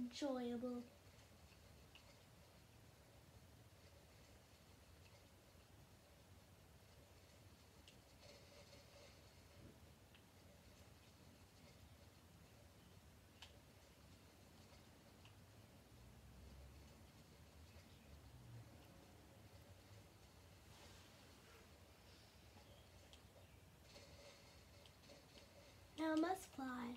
enjoyable. Now I must fly.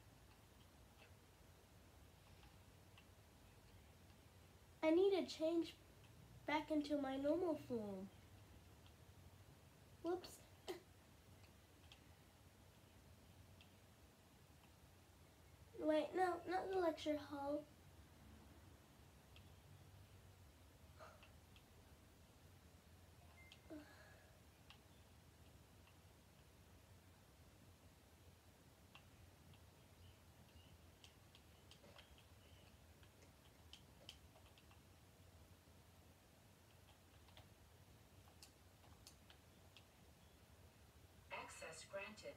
I need to change back into my normal form. Whoops. Wait, no, not the lecture hall. Access granted.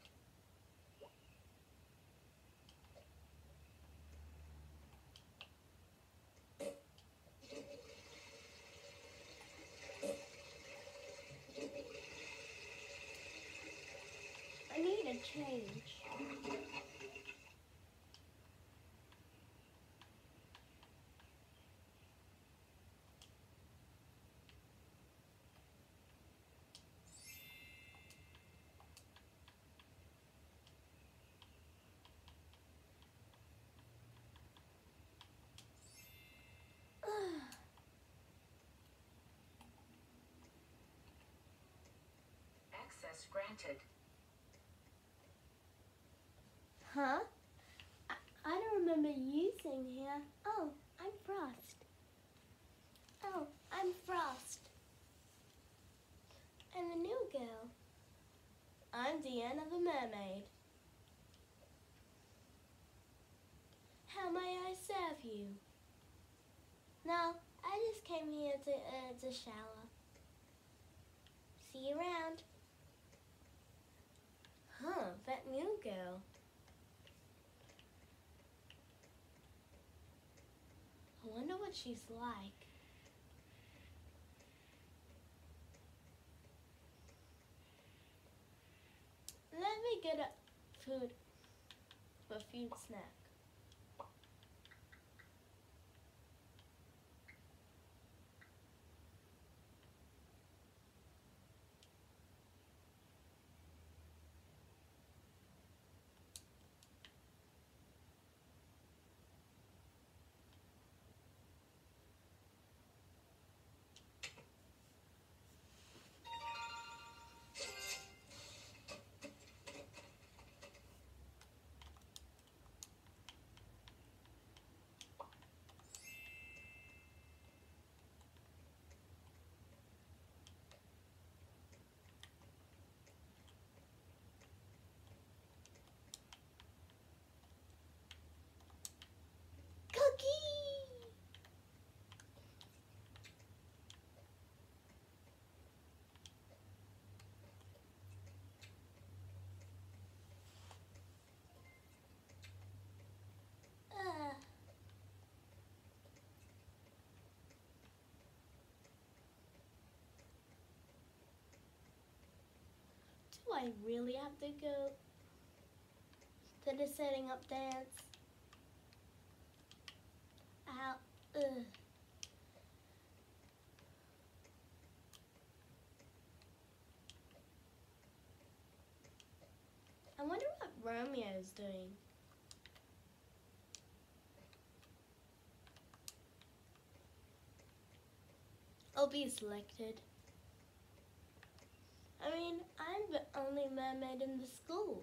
I need a change. Access granted. Huh? I don't remember using here. Oh, I'm Frost. Oh, I'm Frost. I'm a new girl. I'm Deanna the mermaid. How may I serve you? No, I just came here to shower. See you around. Huh, that new girl. I wonder what she's like. Let me get a food snack. Cookie! Do I really have to go to the setting up dance? Ow, ugh. I wonder what Romeo's doing. I'll be selected. I mean, I'm the only mermaid in the school.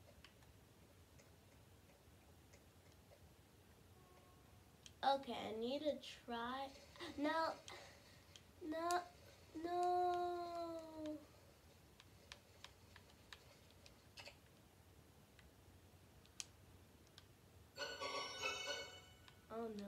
Okay, I need to try. No, no, no. Oh no.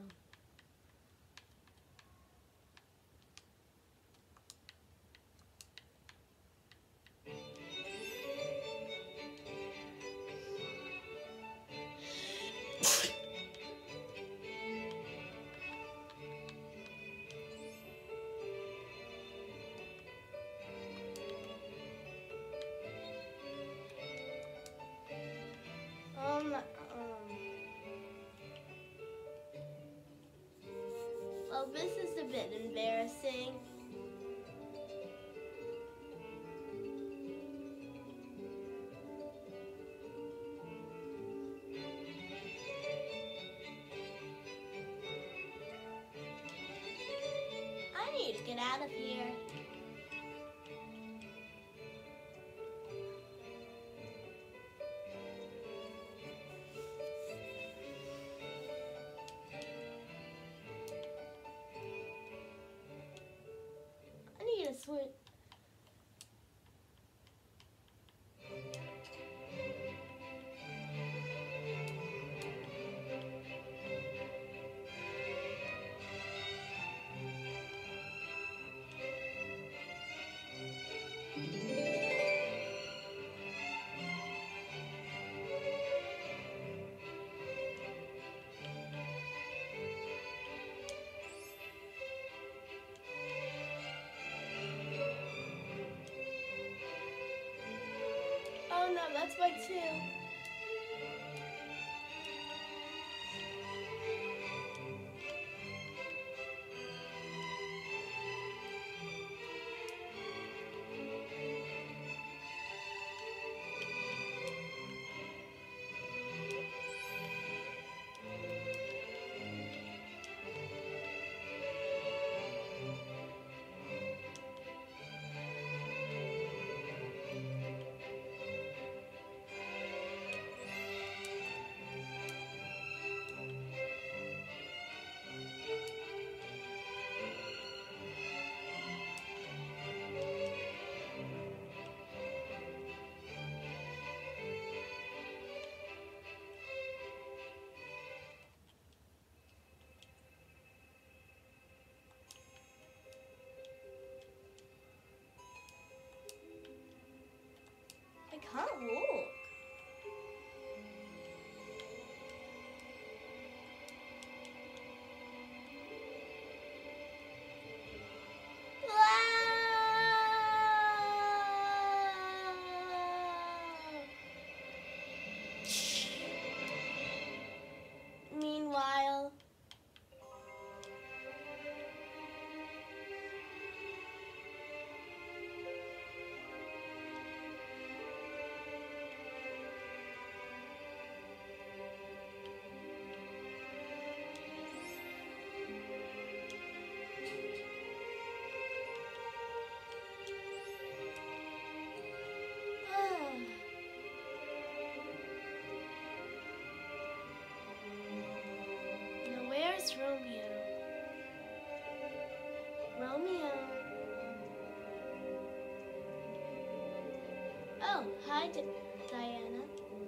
Well, this is a bit embarrassing. I need to get out of here. I need to switch. Oh no, that's my 2. I can't walk. Meanwhile, now where's Romeo? Romeo. Oh, hi, Diana.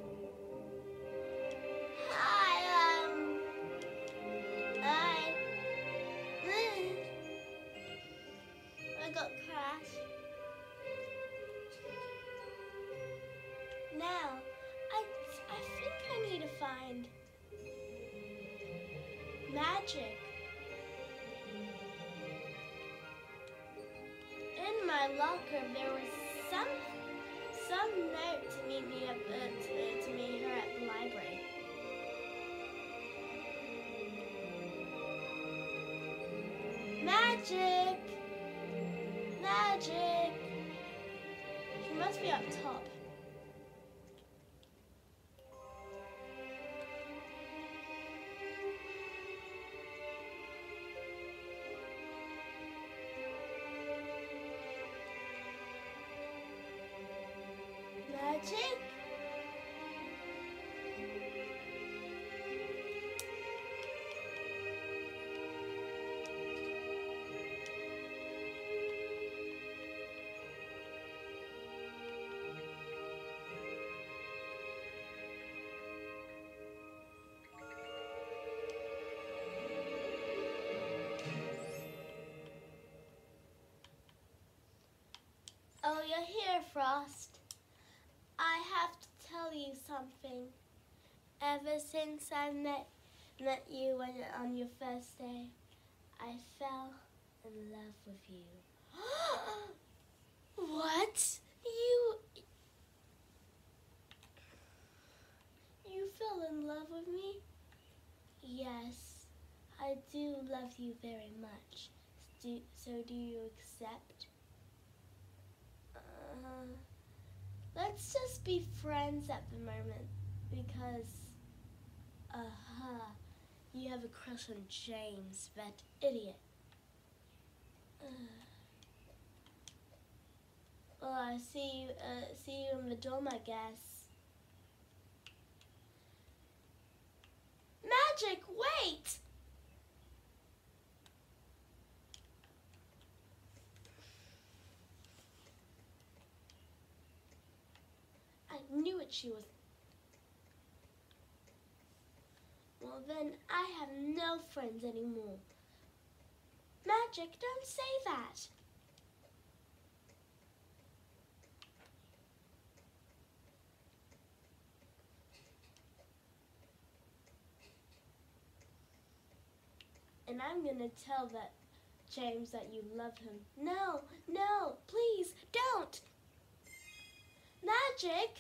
Hi, I got crashed. Now, I think I need to find magic. In my locker, there was some note to meet me up to meet her at the library. Magic! Magic! She must be up top. Magic? Oh, you're here, Frost. I have to tell you something. Ever since I met you on your first day, I fell in love with you. What? You fell still in love with me? Yes, I do love you very much. So do you accept? Let's just be friends at the moment because, you have a crush on James, that idiot. Well, I see you in the dorm, I guess. Magic, wait! I knew it, she was. Well, then I have no friends anymore. Magic, don't say that. And I'm gonna tell James that you love him. No, no, please, don't. Magic!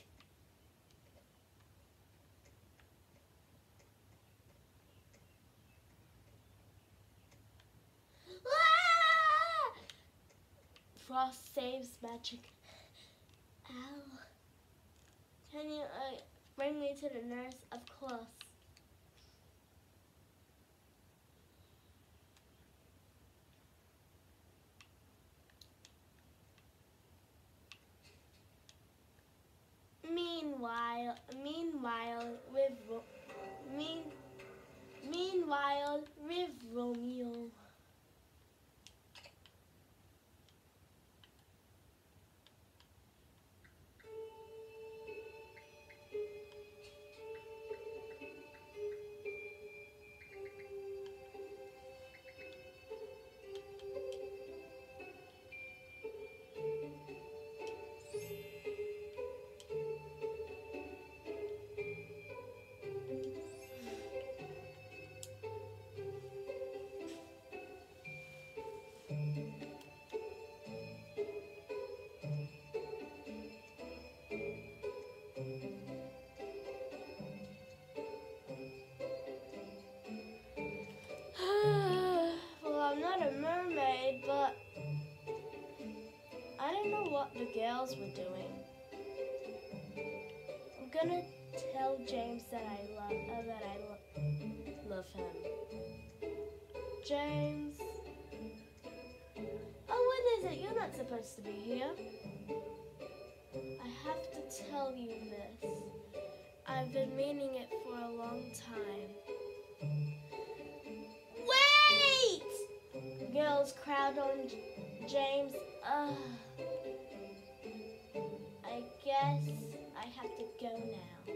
Ah! Frost saves Magic. Ow. Can you bring me to the nurse? Of course. Meanwhile, with Romeo. Well, I'm not a mermaid, but I don't know what the girls were doing. I'm gonna tell James that I love him. James. Oh, what is it? You're not supposed to be here. I have to tell you this. I've been meaning it for a long time. Wait! Girls crowd on James. I guess I have to go now.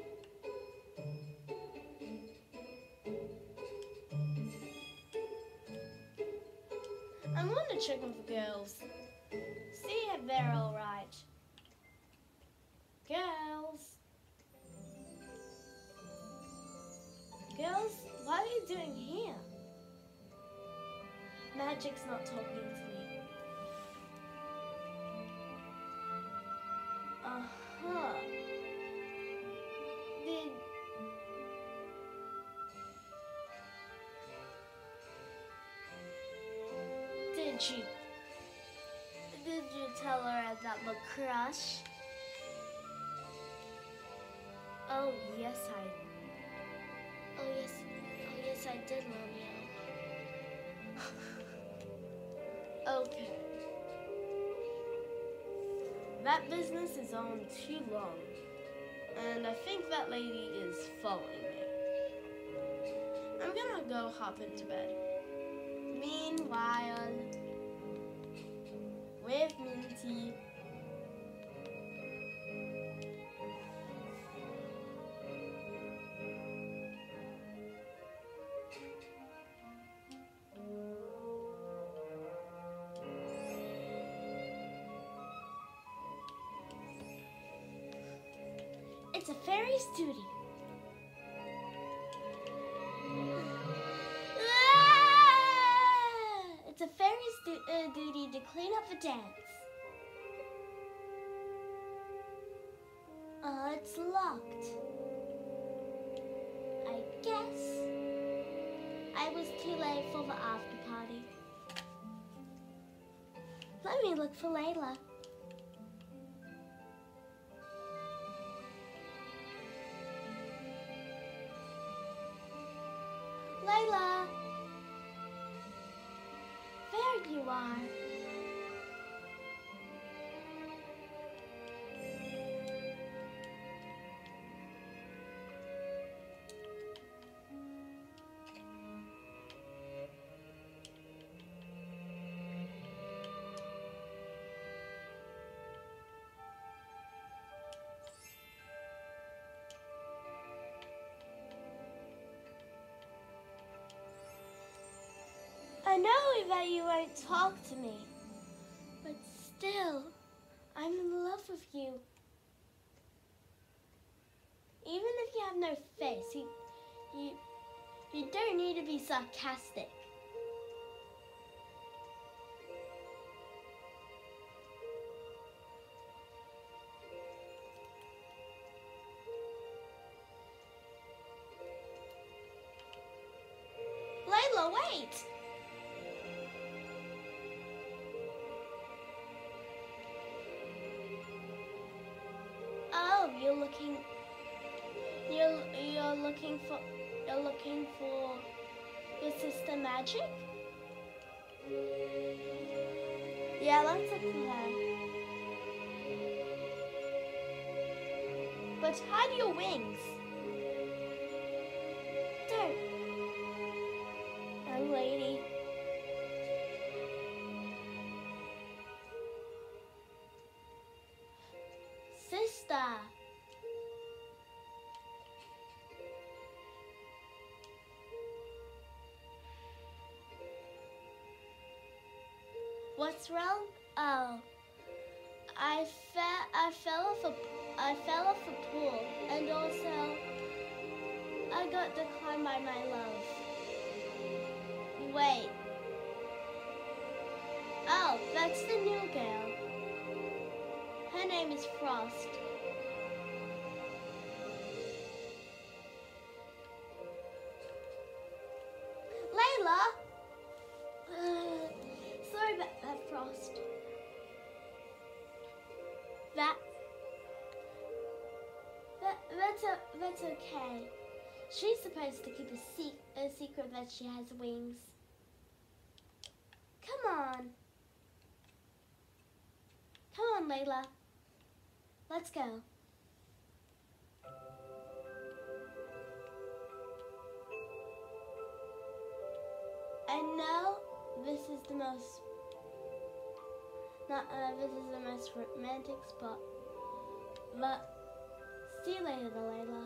I'm gonna check with the girls. See if they're alright. Girls? Girls, what are you doing here? Magic's not talking to me. Did you tell her about the crush? Oh yes I did, Romeo. Okay. That business is on too long, and I think that lady is following me. I'm gonna go hop into bed. Meanwhile, with Minty. It's a fairy's duty. It's a fairy's duty to clean up the dance. It's locked. it was too late for the after party. Let me look for Layla. Layla! There you are. I know that you won't talk to me, but still, I'm in love with you. Even if you have no face, you don't need to be sarcastic. Layla, wait! Oh, you're looking for your sister Magic? Yeah, let's look for her. But hide your wings. Don't. Young lady. Sister. What's wrong? Oh, I fell off a pool, and also I got declined by my love. Wait. Oh, that's the new girl. Her name is Frost. Layla! Sorry about that, Frost. That's okay. She's supposed to keep a secret that she has wings. Come on. Come on, Layla. Let's go. I know this is the most romantic spot, but see you later, Layla.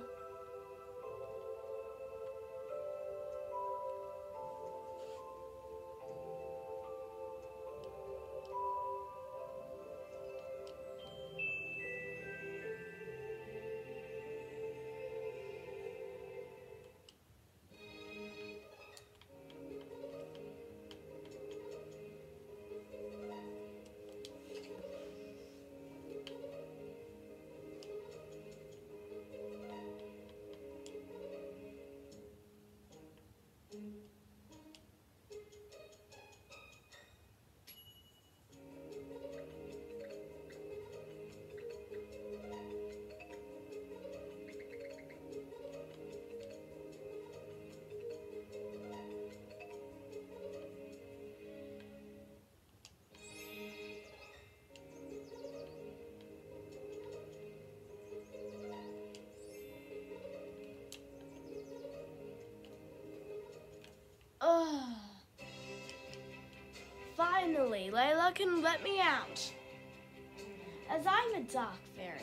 Finally, Layla can let me out. As I'm a dark fairy.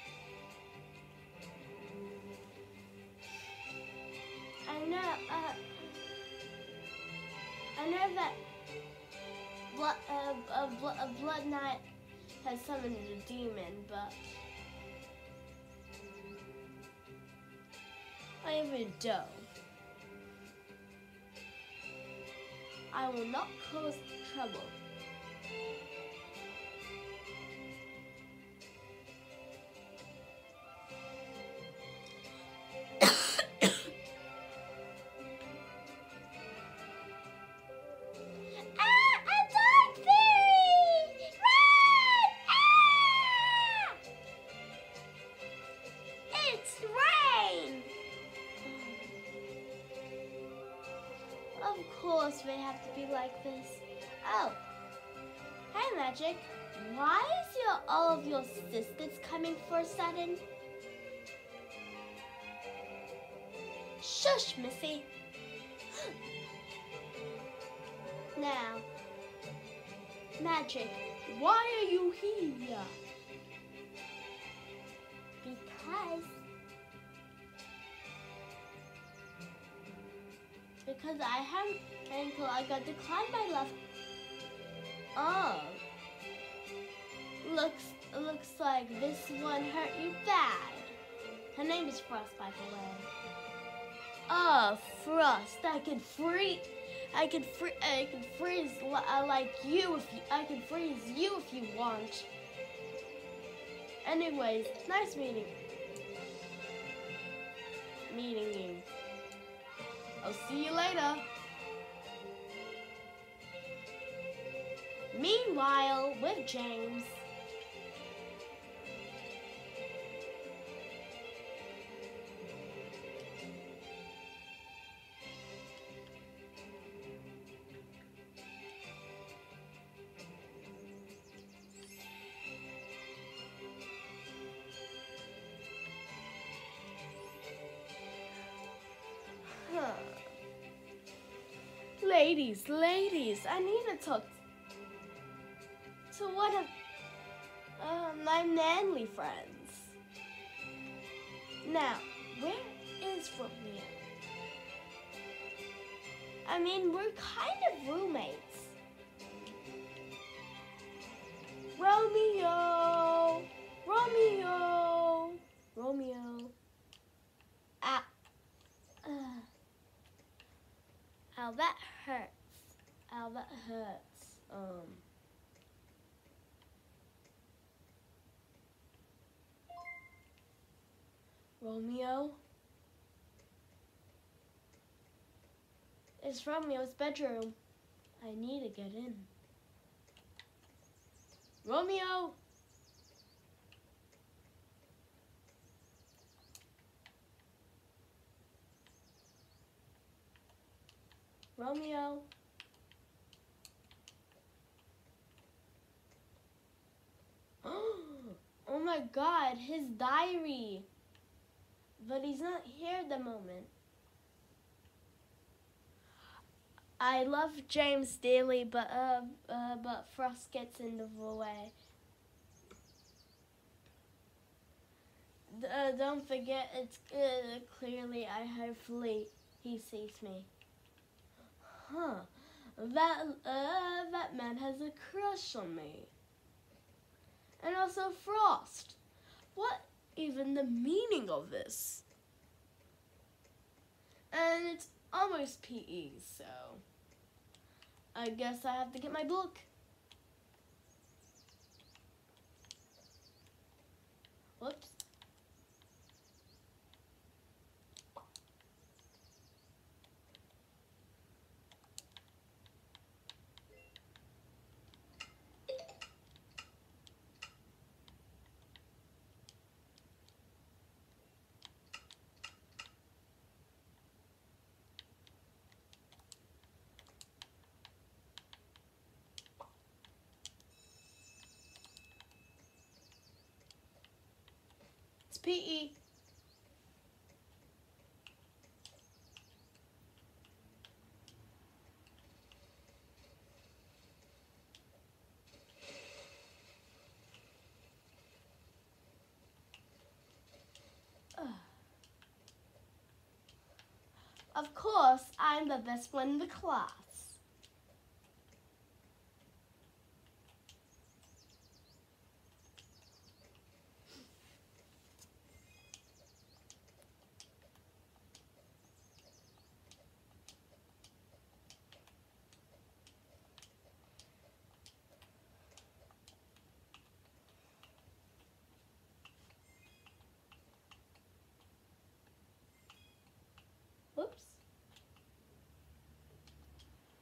I know that a Blood Knight has summoned a demon, but I am a doe. I will not cause trouble. Of course they have to be like this. Oh, hey Magic. Why is all of your sisters coming for a sudden? Shush, Missy. Now, Magic, why are you here? Because I have ankle, I got declined by left. Oh, looks like this one hurt you bad. Her name is Frost, by the way. Oh, Frost, I can freeze like you if I can freeze you if you want. Anyways, nice meeting you. I'll see you later. Meanwhile, with James. Ladies, I need to talk to one of my manly friends. Now, where is Romeo? I mean, we're kind of roommates. Romeo. Ow, that hurts. Romeo? It's Romeo's bedroom. I need to get in. Romeo? Romeo? Oh my God, his diary. But he's not here at the moment. I love James dearly, but Frost gets in the way. Don't forget, it's clearly. Hopefully he sees me. Huh? That man has a crush on me. And also Frost. What even the meaning of this? And it's almost PE, so I guess I have to get my book. Whoops. It's PE. Of course, I'm the best one in the class. Whoops.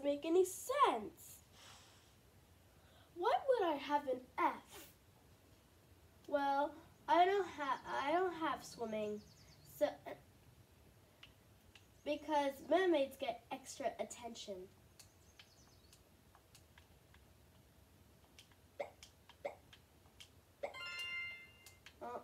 doesn't make any sense. Why would I have an F? Well, I don't have swimming, so because mermaids get extra attention. Oh.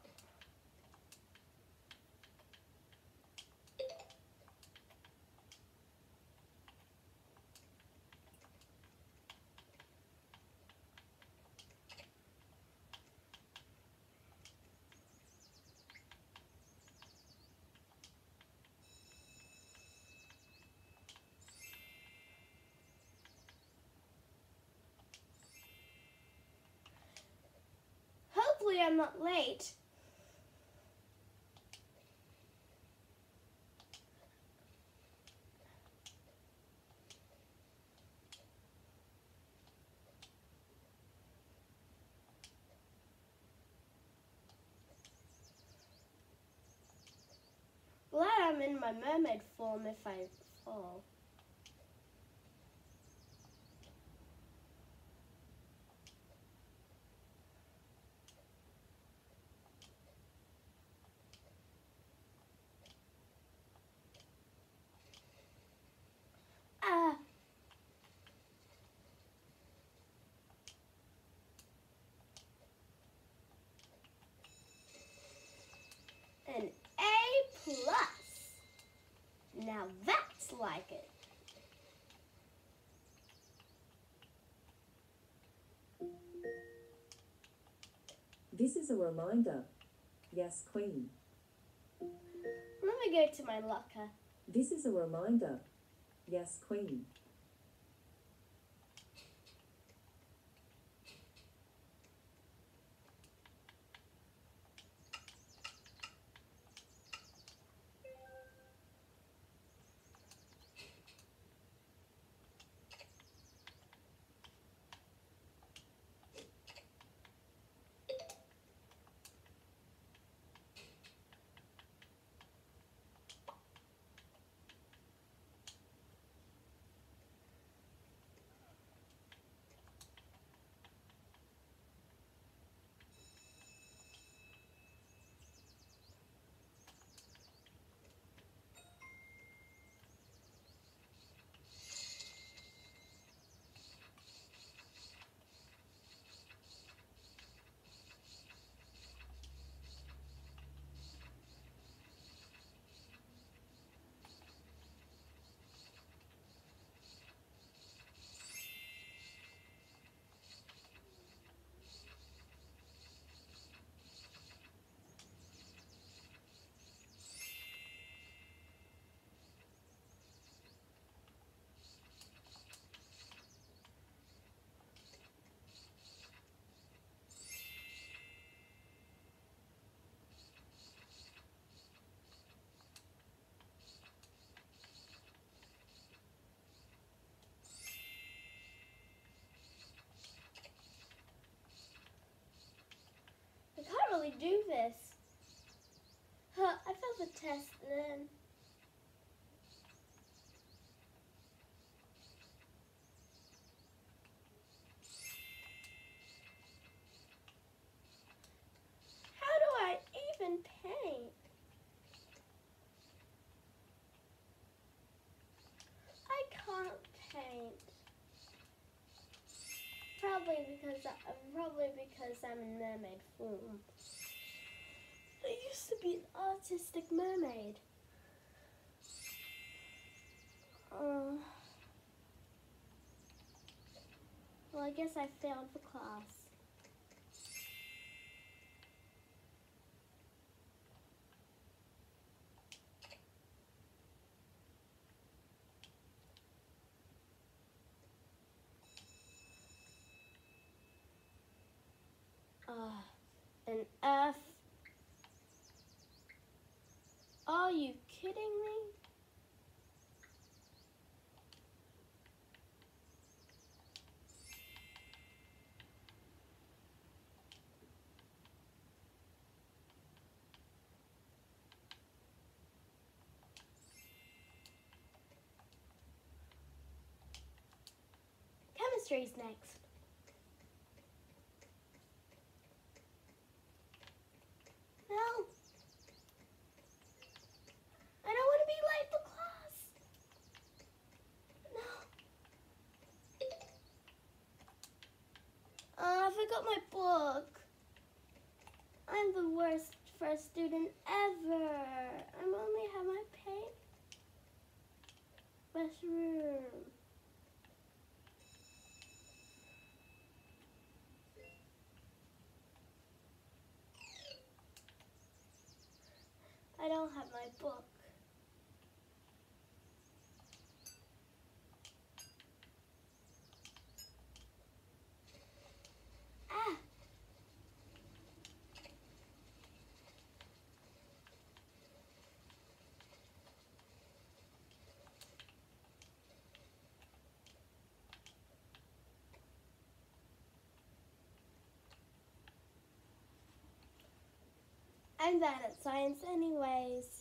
Hopefully I'm not late. Glad I'm in my mermaid form if I fall. Ah. An A plus. Now that's like it. This is a reminder. Yes, Queen. Let me go to my locker. This is a reminder. Yes, Queen. I can't really do this. Huh, I failed the test then. How do I even paint? I can't paint. Probably because I'm in mermaid form. I used to be an artistic mermaid. Well, I guess I failed the class. An F. Are you kidding me? mysteries next. No. I don't want to be late for class. No. I forgot my book. I'm the worst first student ever. I only have my best room. I don't have my book. Ah! I'm bad at science anyways.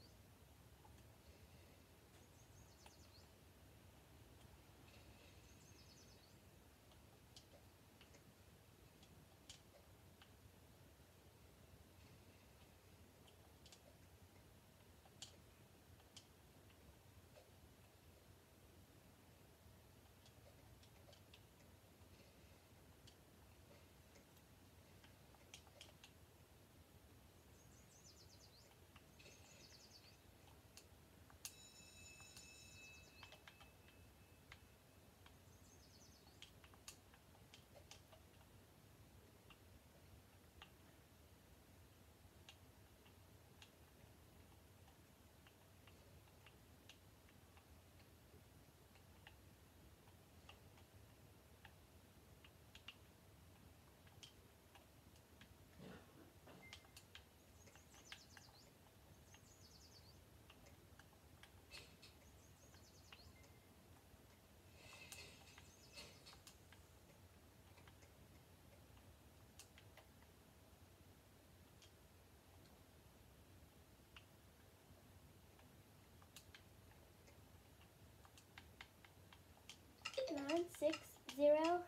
Nine, 6, 0.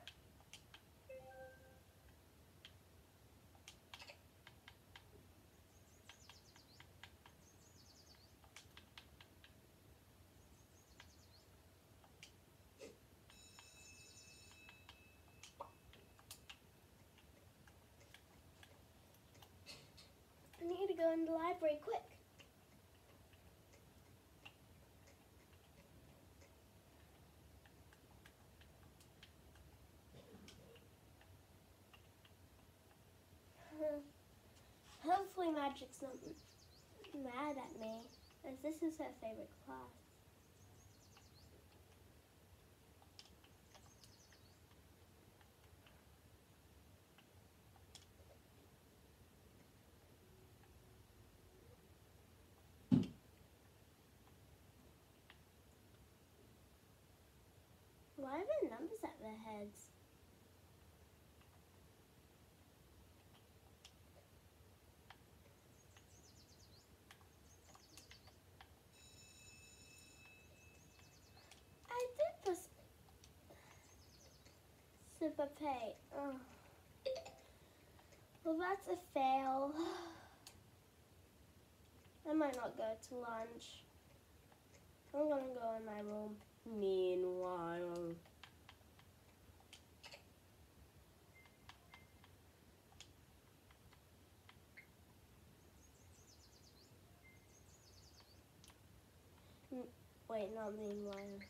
I need to go in the library quick. Hopefully Magic's not mad at me, as this is her favorite class. Why are there numbers at their heads? I did this super pay. Oh. Well, that's a fail. I might not go to lunch. I'm gonna go in my room. Meanwhile. Wait, not meanwhile.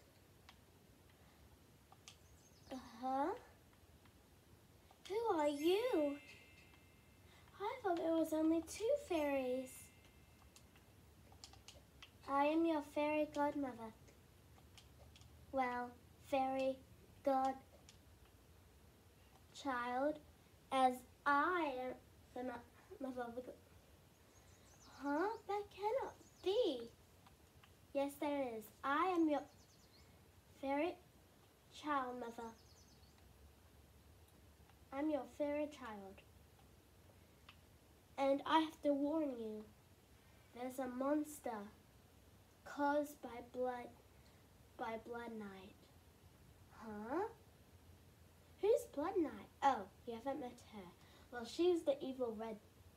Uh-huh. Who are you? I thought there was only 2 fairies. I am your fairy godmother. Well, fairy godchild, as I am the mother of the god. Huh? That cannot be. Yes, there is. I am your fairy child mother. I'm your fairy child. And I have to warn you, there's a monster caused by blood night. Huh? Blood Knight. Oh, you haven't met her. Well, she's the evil red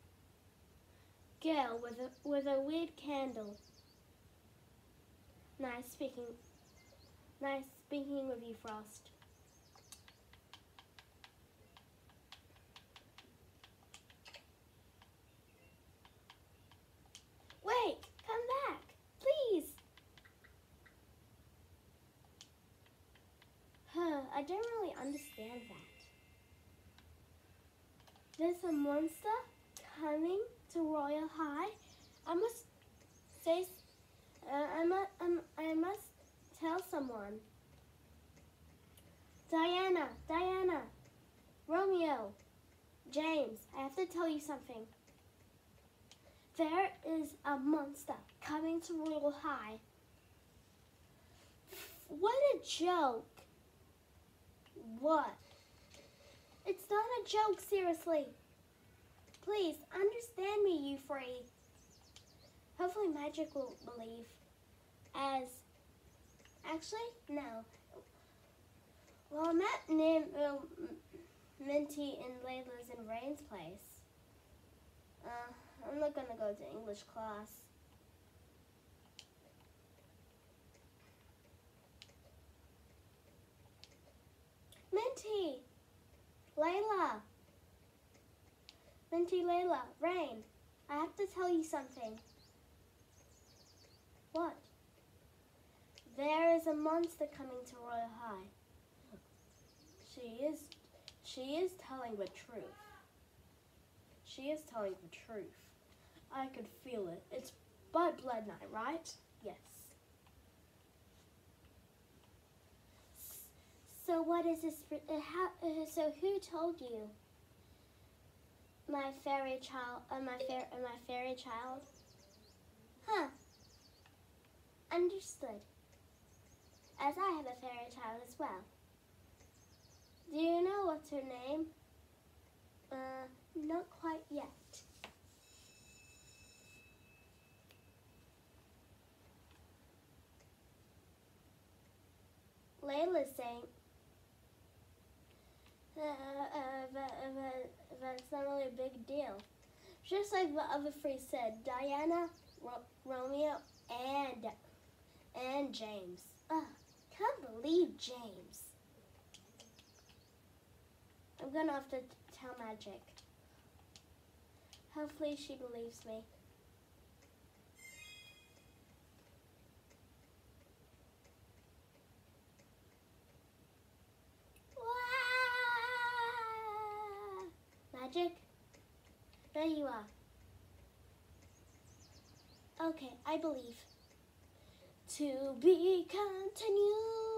girl with a weird candle. Nice speaking with you, Frost. Wait, come back, please. I don't really understand that. There's a monster coming to Royal High. I must say, I must tell someone. Diana, Romeo, James, I have to tell you something. There is a monster coming to Royal High. What a joke. What? It's not a joke, seriously. Please, understand me, you three. Hopefully Magic will believe. Actually, no. Well, I'm at Minty and Layla's and Rain's place. I'm not gonna go to English class. Minty! Layla, Rain, I have to tell you something. What? There is a monster coming to Royal High. She is telling the truth. She is telling the truth. I could feel it. It's Blood Knight, right? Yes. So what is this? So who told you? My fairy child. My fairy child. Huh. Understood. As I have a fairy child as well. Do you know what's her name? Not quite yet. Layla's saying that's not really a big deal. Just like the other three said, Diana, Romeo, and James. Can't believe James. I'm gonna have to tell Magic. Hopefully she believes me. Magic? There you are. Okay, I believe. To be continued.